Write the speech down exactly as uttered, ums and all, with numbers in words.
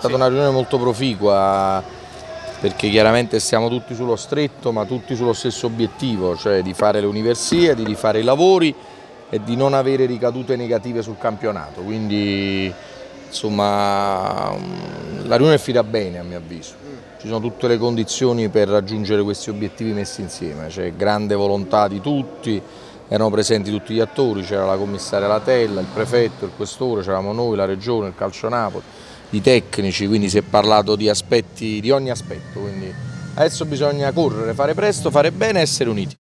stata sì. una riunione molto proficua, perché chiaramente stiamo tutti sullo stretto, ma tutti sullo stesso obiettivo, cioè di fare le universiadi, di fare i lavori e di non avere ricadute negative sul campionato. Quindi insomma la riunione è finita bene a mio avviso. Ci sono tutte le condizioni per raggiungere questi obiettivi messi insieme, c'è grande volontà di tutti, erano presenti tutti gli attori, c'era la commissaria Latella, il prefetto, il questore, c'eravamo noi, la regione, il Calcio Napoli, i tecnici, quindi si è parlato di aspetti, di ogni aspetto, quindi adesso bisogna correre, fare presto, fare bene e essere uniti.